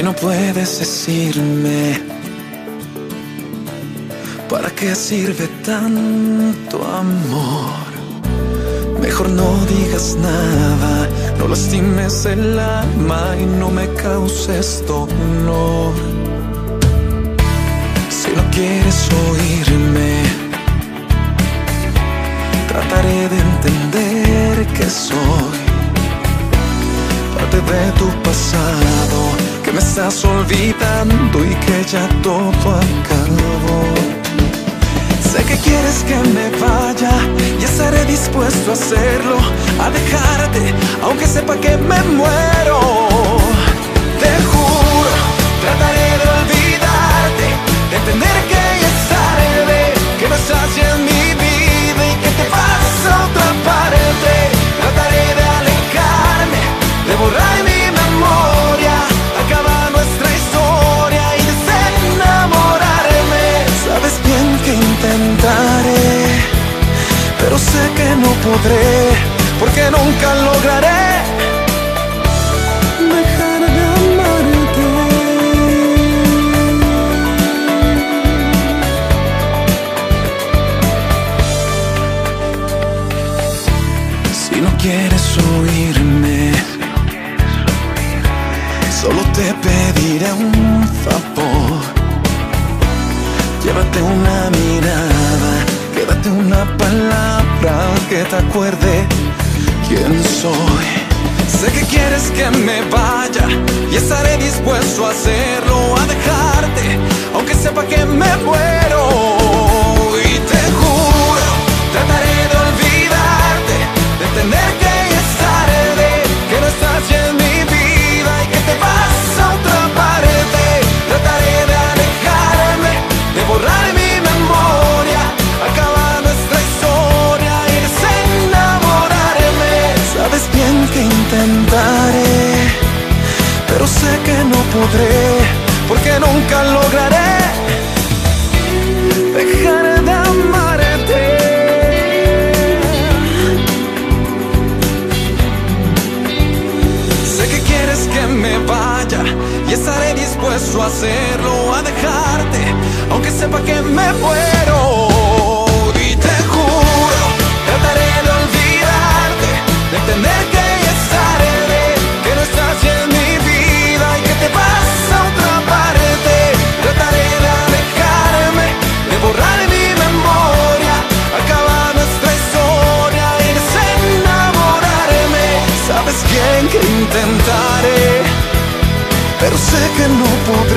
no puedes decirme para qué sirve tanto amor. Mejor no digas nada, no lastimes el alma y no me causes dolor. Si no quieres oírme, trataré de entender que soy parte de tu pasado, que me estás olvidando y que ya todo acabó. Sé que quieres que me vaya y estaré dispuesto a hacerlo, a dejarte, aunque sepa que me muero. Te juro, trataré de olvidarte, de entender que ya es tarde, que no estás ya en mi vida y que te vas a otra parte. Trataré de alejarme, de borrar mi memoria, acabar nuestra historia y desenamorarme. Sabes bien que intentaré, pero sé que no podré, porque nunca lograré dejar de amarte. Si no quieres oírme, solo te pediré un favor. Llévate una mirada, quédate una palabra que te acuerde quién soy. Sé que quieres que me vaya y estaré dispuesto a hacerlo, a dejarte, aunque sepa que me muero. Y te juro, trataré de olvidarte, de entender que ya es tarde, que no estás ya en mi vida y que te vas a otra parte. Trataré de alejarme, de borrar mi memoria, acabar nuestra historia y desenamorarme. Sabes bien que intentaré, pero sé que no podré, porque nunca lograré dejar de amarte. Sé que quieres que me vaya y estaré dispuesto a hacerlo, a dejarte, aunque sepa que me muero. Y te juro, trataré de olvidarte, de entender que ya es tarde, que no estás ya en mi vida y que te vas a otra parte. Trataré de alejarme, de borrar mi memoria, acabar nuestra historia y desenamorarme. Sabes bien que intentaré, pero sé que no podré,